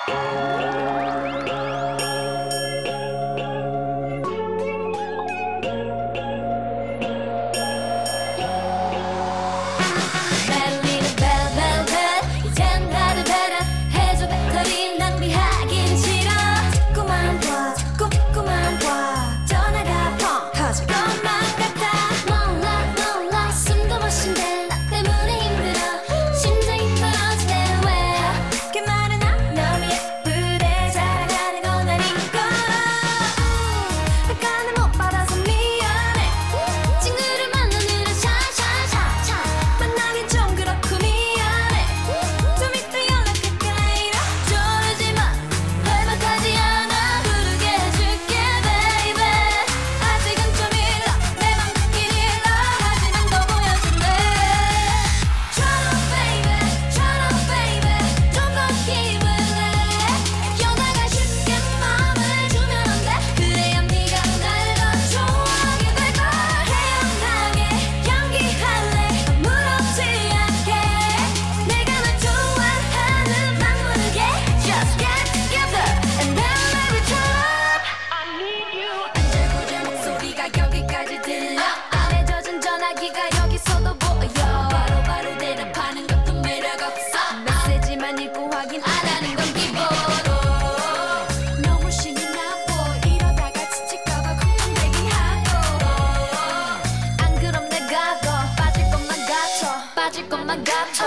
빠질 것만 같아.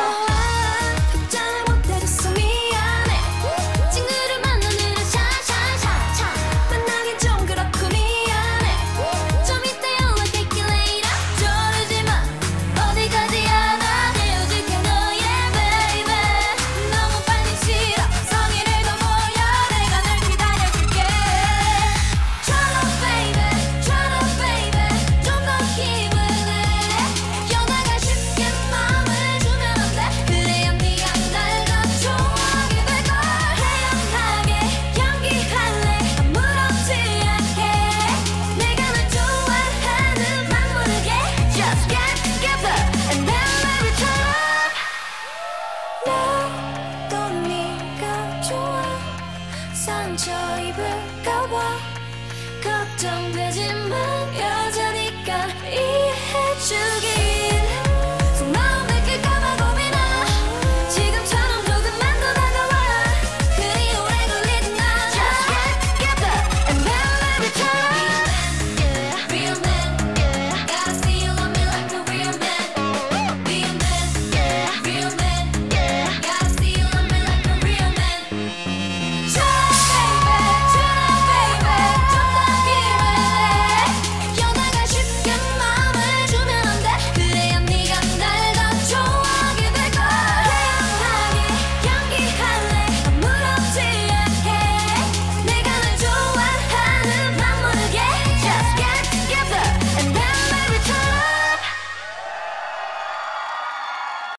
답장을 못해줬어 미안해. 친구를 만나느라 샤샤샤샤 만나긴 좀 그렇고 미안해. 좀 이따 연락할게 later. 저러지마 어디까지야 난 헤어질게 너의 baby. 너무 빨리 싫어 성의를 더 보여 내가 널 기다려줄게. Try to baby try to baby 좀 더 힘을 내. 연락할 쉽게 마음을 주면 안 돼. 그래야 네가 날 더 좋아하게 될걸. 태연하게 연기할래 아무렇지 않게. 내가 널 좋아하는 막 모르게. Just get together and then maybe turn up. 나도 네가 좋아. 상처 입을까봐 걱정되지 마.